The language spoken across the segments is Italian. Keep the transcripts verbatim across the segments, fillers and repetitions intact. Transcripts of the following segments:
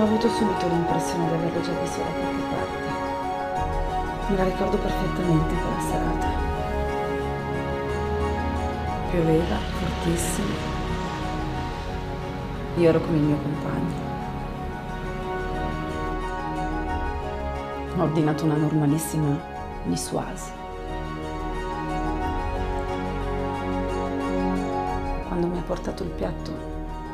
ho avuto subito l'impressione di averlo già visto da qualche parte. Me la ricordo perfettamente quella serata. Pioveva fortissimo. Io ero con il mio compagno. Ho ordinato una normalissima niçoise. Quando mi ha portato il piatto,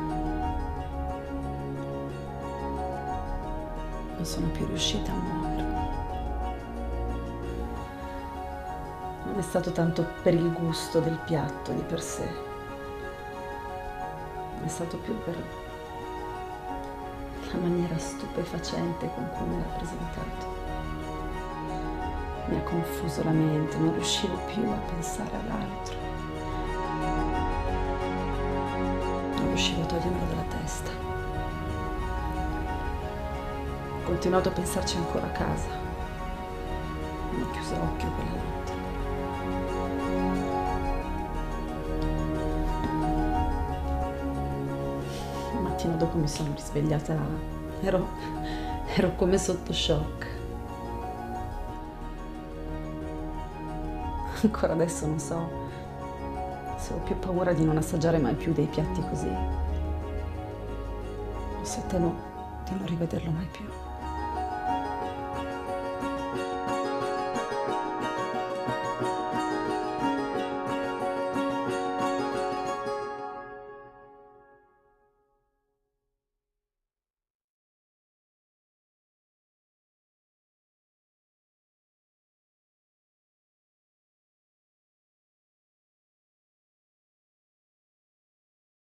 non sono più riuscita a muovermi. Non è stato tanto per il gusto del piatto di per sé, è stato più per la maniera stupefacente con cui me l'ha presentato. Mi ha confuso la mente, non riuscivo più a pensare all'altro. Non riuscivo a togliermelo dalla testa. Ho continuato a pensarci ancora a casa. Non ho chiuso occhio quella notte. Il mattino dopo mi sono risvegliata, ero, ero come sotto shock. Ancora adesso non so se ho più paura di non assaggiare mai più dei piatti così, o se temo di non rivederlo mai più.